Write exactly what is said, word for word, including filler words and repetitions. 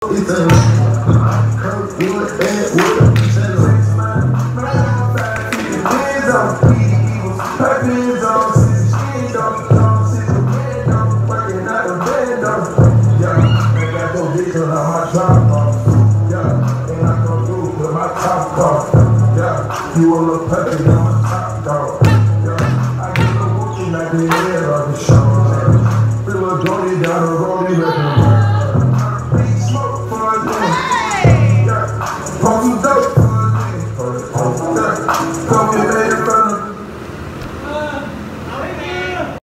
It's a come good, bad, with a channel. Hands on, purpose on, since skin on, come, since the bed on, working out the bed on. Yeah, I got those bitches on my drop off. Yeah, and I come through with my top off. Yeah, you a little puppy on my top dog. Yeah, I get a whoopie like this.